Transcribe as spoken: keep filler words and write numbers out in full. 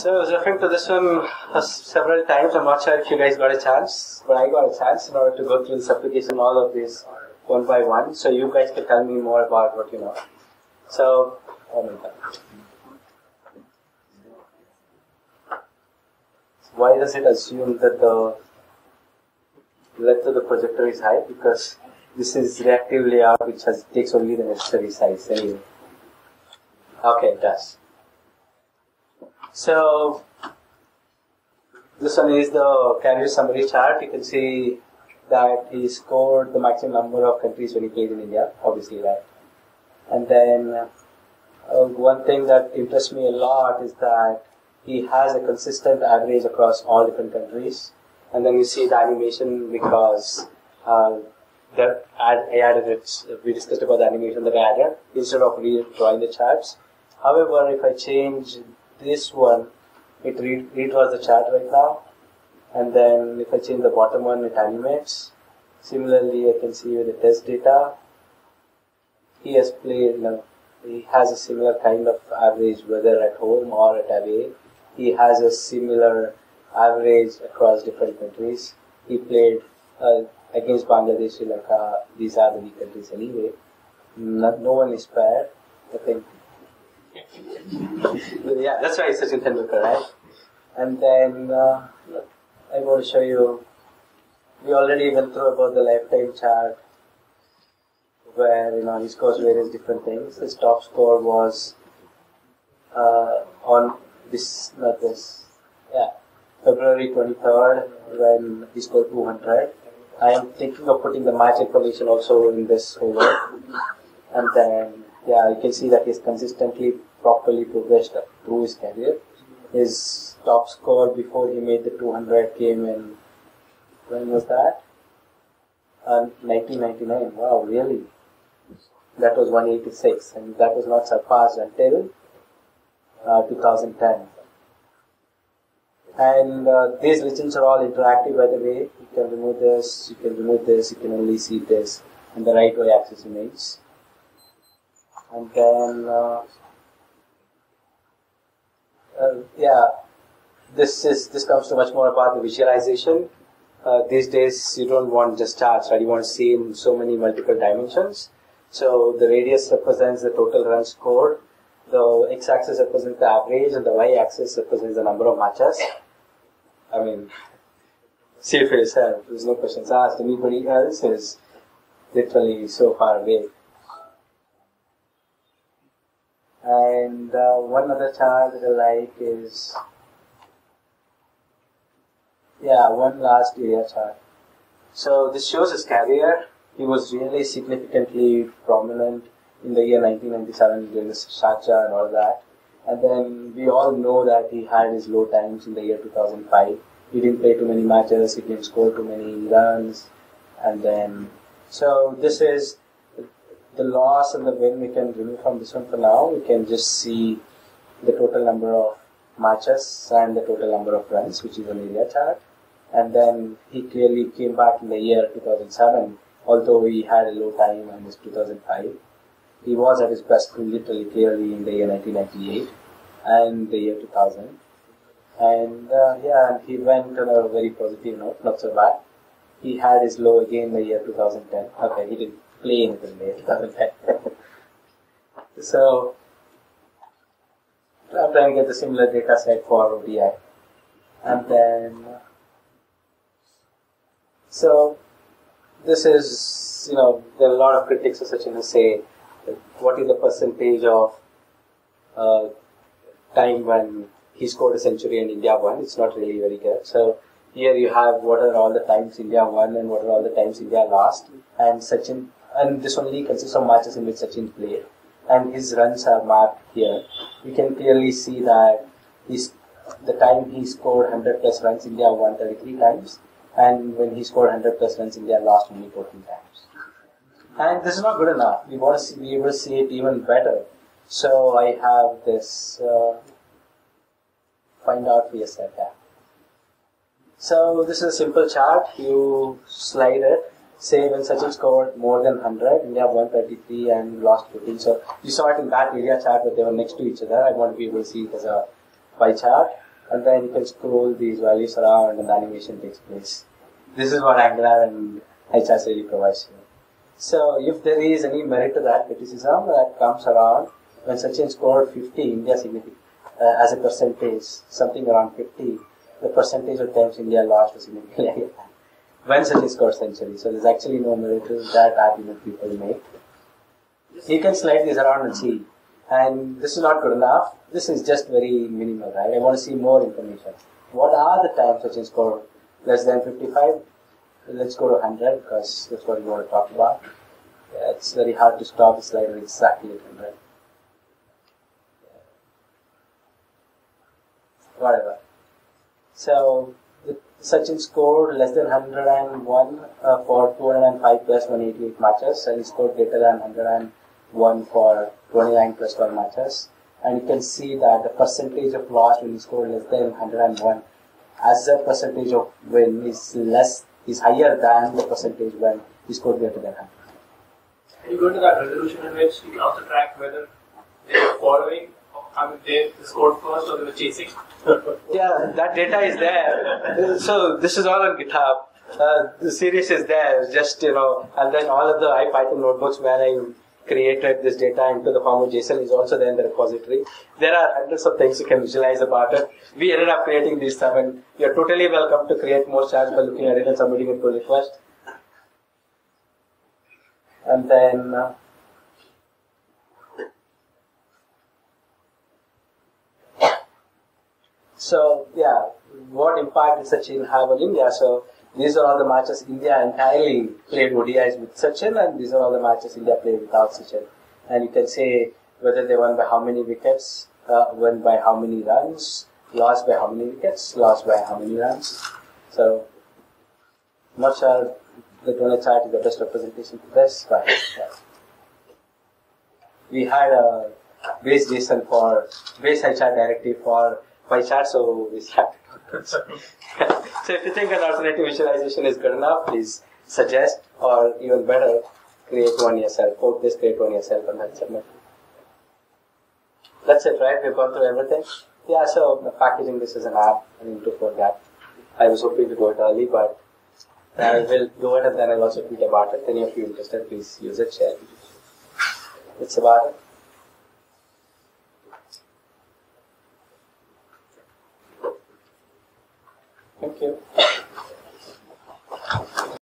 So I was referring to this one uh, several times. I'm not sure if you guys got a chance, but I got a chance in order to go through this application, all of these one by one. So you guys can tell me more about what you know. So, oh my God. Why does it assume that the length of the projector is high? Because this is reactive layout which has takes only the necessary size anyway. Okay, it does. So this one is the carrier summary chart. You can see that he scored the maximum number of countries when he played in India, obviously, right? And then uh, one thing that interests me a lot is that he has a consistent average across all different countries. And then you see the animation because uh, that add, I added it. We discussed about the animation that I added instead of redrawing the charts. However, if I change this one, it re- redraws the chart right now, and then if I change the bottom one, it animates. Similarly, I can see with the test data, he has played, you know, he has a similar kind of average whether at home or at away. He has a similar average across different countries. He played uh, against Bangladesh, Sri Lanka. These are the weak countries anyway. No, no one is spared, I think. Yeah, that's why it's Sachin Tendulkar, right? And then uh, I want to show you, we already went through about the lifetime chart where, you know, he scores various different things. His top score was uh, on this, not this, yeah, February twenty-third when he scored two hundred. I am thinking of putting the match information also in this over. And then, yeah, you can see that he's consistently, properly progressed through his career. His top score before he made the two hundred came in, when was that? Uh, nineteen ninety-nine. Wow, really? That was one eighty-six, and that was not surpassed until uh, two thousand ten. And uh, these legends are all interactive, by the way. You can remove this, you can remove this, you can only see this in the right y-axis image. And then, uh, uh, yeah, this is this comes to much more about the visualization. Uh, these days, you don't want just charts, right? You want to see in so many multiple dimensions. So the radius represents the total run scored. The x-axis represents the average, and the y-axis represents the number of matches. I mean, see it for yourself. There's no questions asked. Anybody else is literally so far away. And uh, one other chart that I like is, yeah, one last area chart. So this shows his career. He was really significantly prominent in the year nineteen ninety-seven during the Sharjah and all that. And then we all know that he had his low times in the year two thousand five. He didn't play too many matches, he didn't score too many runs. And then, so this is the loss and the win we can remove from this one for now. We can just see the total number of matches and the total number of runs, which is an area chart. And then he clearly came back in the year two thousand seven, although he had a low time in his two thousand five. He was at his best literally clearly in the year nineteen ninety-eight and the year two thousand. And uh, yeah, and he went on a very positive note, not so bad. He had his low again in the year two thousand ten. Okay, he didn't play anything in the year two thousand ten. So, I'm trying to get the similar data set for O D I. And then, so, this is, you know, there are a lot of critics of Sachin who say, what is the percentage of uh, time when he scored a century and India won? It's not really very good. So here you have what are all the times India won and what are all the times India lost. And Sachin, and this only consists of matches in which Sachin played. And his runs are mapped here. You can clearly see that he's, the time he scored one hundred plus runs, India won thirty-three times. And when he scored one hundred plus runs, India lost only fourteen times. And this is not good enough. We want to see, be able to see it even better. So I have this, uh, find out for yourself tab. So this is a simple chart. You slide it. Say when Sachin scored more than one hundred, India won thirty-three and lost fourteen. So you saw it in that area chart, but they were next to each other. I want to be able to see it as a pie chart. and then you can scroll these values around and the animation takes place. This is what Angular and HasGeek really provides you. So if there is any merit to that criticism that comes around, when Sachin scored fifty, India significant, uh, as a percentage, something around fifty, the percentage of times India lost was significantly when Sachin scored century. So there's actually no merit to that argument people make. You can slide this around and see. And this is not good enough. This is just very minimal, right? I want to see more information. What are the times Sachin scored less than fifty-five? Let's go to one hundred because that's what we want to talk about. Yeah, it's very hard to stop the slider exactly at one hundred. Whatever. So, the Sachin scored less than one hundred one uh, for two hundred five plus one hundred eighty-eight matches, and he scored greater than one hundred one for twenty-nine plus twelve matches. And you can see that the percentage of loss when he scored less than one hundred one as a percentage of win is less, is higher than the percentage when he scored greater than one hundred. And you go to that resolution in which you can also track whether they were following, I mean, they scored first or they were chasing. Yeah, that data is there. So this is all on GitHub. Uh, the series is there, just, you know, and then all of the IPython notebooks where I created this data into the form of JSON is also there in the repository. There are hundreds of things you can visualize about it. We ended up creating these seven. You're totally welcome to create more charts by looking at it and submitting a pull request. And then uh, so yeah, what impact did Sachin have on India? So these are all the matches India entirely played O D Is with Sachin, and these are all the matches India played without Sachin. And you can say whether they won by how many wickets, uh, won by how many runs, lost by how many wickets, lost by how many runs. So I'm not sure the donor chart is the best representation for this, but yeah. We had a base JSON for base HasGeek directive for pie chart, so we slapped it. So if you think an alternative visualization is good enough, please suggest, or even better, create one yourself. Code this, create one yourself, and then submit. That's it, right? We've gone through everything. Yeah, so packaging this as an app, I need to forget. I was hoping to do it early, but I will do it and then I'll also tweet about it. Any of you interested, please use it, share it. That's about it. Thank you.